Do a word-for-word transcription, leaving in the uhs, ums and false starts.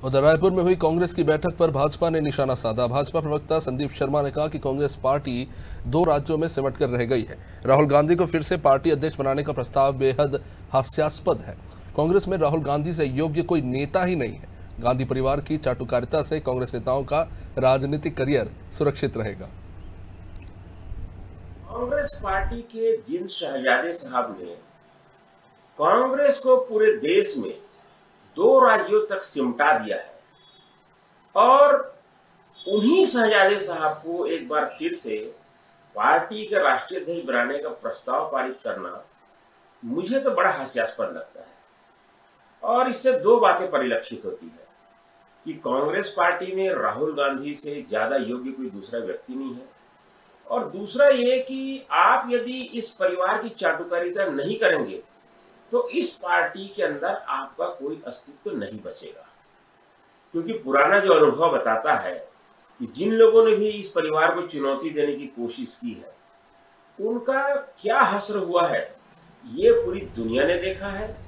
उधर रायपुर में हुई कांग्रेस की बैठक पर भाजपा ने निशाना साधा। भाजपा प्रवक्ता संदीप शर्मा ने कहा कि कांग्रेस पार्टी दो राज्यों में सिमट कर रह गई है। राहुल गांधी को फिर से पार्टी अध्यक्ष बनाने का प्रस्ताव बेहद हास्यास्पद है। कांग्रेस में राहुल गांधी से योग्य कोई नेता ही नहीं है। गांधी परिवार की चाटुकारिता से कांग्रेस नेताओं का राजनीतिक करियर सुरक्षित रहेगा। कांग्रेस पार्टी के जिन शहजादे साहब ने कांग्रेस को पूरे देश में दो राज्यों तक सिमटा दिया है और उन्हीं शहजादे साहब को एक बार फिर से पार्टी के राष्ट्रीय अध्यक्ष बनाने का प्रस्ताव पारित करना मुझे तो बड़ा हास्यास्पद लगता है। और इससे दो बातें परिलक्षित होती है कि कांग्रेस पार्टी में राहुल गांधी से ज्यादा योग्य कोई दूसरा व्यक्ति नहीं है, और दूसरा ये कि आप यदि इस परिवार की चाटुकारिता नहीं करेंगे तो इस पार्टी के अंदर आपका कोई अस्तित्व नहीं बचेगा। क्योंकि पुराना जो अनुभव बताता है कि जिन लोगों ने भी इस परिवार को चुनौती देने की कोशिश की है उनका क्या हश्र हुआ है ये पूरी दुनिया ने देखा है।